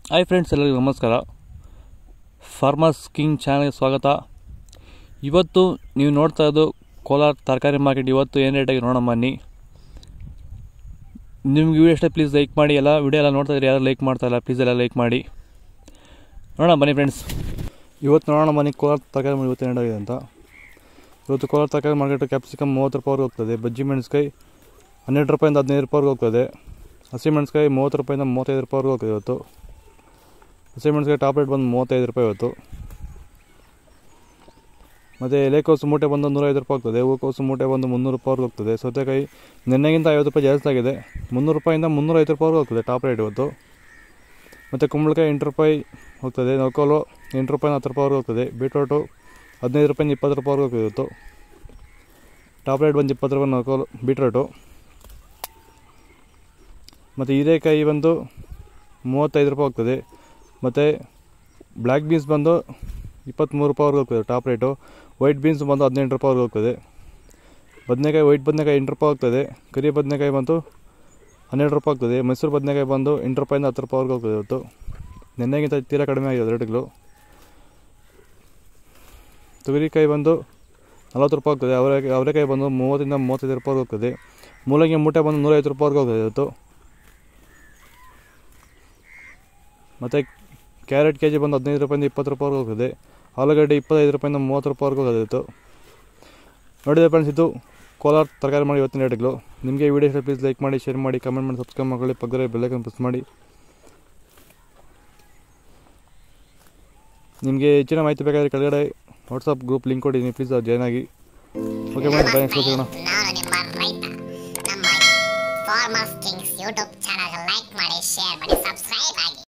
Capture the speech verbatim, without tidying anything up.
Hi friends, ಎಲ್ಲರಿಗೂ ನಮಸ್ಕಾರ. Farmers king ಚಾನಲ್ಗೆ ಸ್ವಾಗತ. ಇವತ್ತು ನೀವು ನೋಡ್ತಾ ಇರೋದು ಕೋಲಾರ ತರಕಾರಿ ಮಾರ್ಕೆಟ್. ಇವತ್ತು ಏನು ರೇಟಾಗಿ ನೋಡೋಣ ಬನ್ನಿ. ನಿಮ್ಗೆ ವಿಡಿಯೋ ಇಷ್ಟ ಪ್ಲೀಸ್ ಲೈಕ್ ಮಾಡಿ. ಎಲ್ಲ ವಿಡಿಯೋ ಎಲ್ಲ ನೋಡ್ತಾ ಇದ್ರೆ ಯಾರು ಲೈಕ್ ಮಾಡ್ತಾಯಿಲ್ಲ, ಪ್ಲೀಸ್ ಎಲ್ಲ ಲೈಕ್ ಮಾಡಿ. ನೋಡೋಣ ಬನ್ನಿ ಫ್ರೆಂಡ್ಸ್. ಇವತ್ತು ನೋಡೋಣ ಬನ್ನಿ ಕೋಲಾರ ತರಕಾರಿ ಮಾಡಿ ಇವತ್ತು ಏನಾಗಿದೆ ಅಂತ. ಇವತ್ತು ಕೋಲಾರ ತರಕಾರಿ ಮಾರ್ಕೆಟ್ ಕ್ಯಾಪ್ಸಿಕಮ್ ಮೂವತ್ತು ರೂಪಾಯಿವರೆಗೆ ಹೋಗ್ತದೆ. ಬಜ್ಜಿ ಮೆಣಸ್ಕಾಯಿ ಹನ್ನೆರಡು ರೂಪಾಯಿಂದ ಹದಿನೈದು ರೂಪಾಯಿವರೆಗೆ ಹೋಗ್ತದೆ. ಹಸಿಮೆಣಸ್ಕಾಯಿ ಮೂವತ್ತು ರೂಪಾಯಿಂದ ಮೂವತ್ತೈದು ರೂಪಾಯಿವರೆಗೆ ಹೋಗ್ತದೆ ಇವತ್ತು. ಹಸಿಮೆಣಸ್ಕಾಯಿ ಟಾಪ್ ರೇಟ್ ಬಂದು ಮೂವತ್ತೈದು ರೂಪಾಯಿ ಇವತ್ತು. ಮತ್ತು ಎಲೆಕೋಸು ಮೂಟೆ ಬಂದು ನೂರೈವತ್ತು ರೂಪಾಯಿ ಹೋಗ್ತದೆ. ಹೂಕೋಸು ಮೂಟೆ ಬಂದು ಮುನ್ನೂರು ರೂಪಾಯಿವರೆಗೆ ಹೋಗ್ತದೆ. ಸೌತೆಕಾಯಿ ನೆನ್ನೆಗಿಂತ ಐವತ್ತು ರೂಪಾಯಿ ಜಾಸ್ತಿ ಆಗಿದೆ. ಮುನ್ನೂರು ರೂಪಾಯಿಂದ ಮುನ್ನೂರೈವತ್ತು ರೂಪಾಯಿವರೆಗೆ ಹೋಗ್ತದೆ ಟಾಪ್ ರೇಟ್ ಇವತ್ತು. ಮತ್ತು ಕುಂಬಳಕಾಯಿ ಎಂಟು ರೂಪಾಯಿ ಹೋಗ್ತದೆ. ನೌಕೋಲು ಎಂಟು ರೂಪಾಯಿಂದ ಹತ್ತು ರೂಪಾಯಿವರೆಗೆ ಹೋಗ್ತದೆ. ಬೀಟ್ರೋಟು ಹದಿನೈದು ರೂಪಾಯಿಂದ ಇಪ್ಪತ್ತು ರೂಪಾಯಿವರೆಗೆ ಹೋಗ್ತದೆ ಇವತ್ತು. ಟಾಪ್ ರೇಟ್ ಬಂದು ಇಪ್ಪತ್ತು ರೂಪಾಯಿ ನೌಕೋಲು ಬೀಟ್ರೋಟು. ಮತ್ತು ಹೀರೆಕಾಯಿ ಬಂದು ಮೂವತ್ತೈದು ರೂಪಾಯಿ ಹೋಗ್ತದೆ. ಮತ್ತು ಬ್ಲ್ಯಾಕ್ ಬೀನ್ಸ್ ಬಂದು ಇಪ್ಪತ್ತ್ಮೂರು ರೂಪಾಯಿವರೆಗೆ ಹೋಗ್ತದೆ ಟಾಪ್ ರೇಟು. ವೈಟ್ ಬೀನ್ಸ್ ಬಂದು ಹದಿನೆಂಟು ರೂಪಾಯಿವರೆಗೆ ಹೋಗ್ತದೆ. ಬದನೆಕಾಯಿ ವೈಟ್ ಬದನೆಕಾಯಿ ಎಂಟು ರೂಪಾಯಿ ಹೋಗ್ತದೆ. ಕರಿ ಬದನೆಕಾಯಿ ಬಂದು ಹನ್ನೆರಡು ರೂಪಾಯಿ ಹೋಗ್ತದೆ. ಮೈಸೂರು ಬದನೆಕಾಯಿ ಬಂದು ಎಂಟು ರೂಪಾಯಿಂದ ಹತ್ತು ರೂಪಾಯಿವರೆಗೆ ಹೋಗ್ತದೆ ಇವತ್ತು. ನೆನ್ನೆಗಿಂತ ತೀರಾ ಕಡಿಮೆ ಆಗಿದೆ ರೇಟ್ಗಳು. ತೊಗರಿಕಾಯಿ ಬಂದು ನಲ್ವತ್ತು ರೂಪಾಯಿ ಹೋಗ್ತದೆ. ಅವರೆಕಾಯಿ ಅವರೆಕಾಯಿ ಬಂದು ಮೂವತ್ತರಿಂದ ಮೂವತ್ತೈದು ರೂಪಾಯಿವರೆಗೆ ಹೋಗ್ತದೆ. ಮೂಲಂಗಿ ಮೂಟೆ ಬಂದು ನೂರೈವತ್ತು ರೂಪಾಯಿವರೆಗೆ ಹೋಗ್ತದೆ ಇವತ್ತು. ಮತ್ತು ಕ್ಯಾರೆಟ್ ಕೆ ಜಿ ಬಂದು ಹದಿನೈದು ರೂಪಾಯಿಂದ ಇಪ್ಪತ್ತು ರೂಪಾಯಿವರೆಗೆ ಹೋಗ್ತದೆ. ಆಲೂಗಡ್ಡೆ ಇಪ್ಪತ್ತೈದು ರೂಪಾಯಿಂದ ಮೂವತ್ತು ರೂಪಾಯಿವರೆಗೆ ಹೋಗೋದು ಇವತ್ತು. ನೋಡಿದೆ ಫ್ರೆಂಡ್ಸ್, ಇದು ಕೋಲಾರ ತರಕಾರಿ ಮಾಡಿ ಇವತ್ತಿನ ರೇಟ್ಗಳು. ನಿಮಗೆ ಈ ವಿಡಿಯೋ ಇಷ್ಟ ಪ್ಲೀಸ್ ಲೈಕ್ ಮಾಡಿ, ಶೇರ್ ಮಾಡಿ, ಕಮೆಂಟ್ ಮಾಡಿ, ಸಬ್ಸ್ಕ್ರೈಬ್ ಮಾಡ್ಕೊಳ್ಳಿ. ಪಕ್ಕದಲ್ಲಿ ಬೆಲ್ ಐಕಾನ್ ಪ್ರೆಸ್ ಮಾಡಿ. ನಿಮಗೆ ಹೆಚ್ಚಿನ ಮಾಹಿತಿ ಬೇಕಾದರೆ ಕೆಳಗಡೆ ವಾಟ್ಸಪ್ ಗ್ರೂಪ್ ಲಿಂಕ್ ಕೊಟ್ಟಿದ್ದೀನಿ, ಪ್ಲೀಸ್ ಜಾಯ್ನ್ ಆಗಿ. Okay madam, bye. ನೆಕ್ಸ್ಟ್ ಸಿಗೋಣ. Farmers Kings YouTube channel like ಮಾಡಿ, ಶೇರ್ ಮಾಡಿ, ಸಬ್ಸ್ಕ್ರೈಬ್ ಆಗಿ.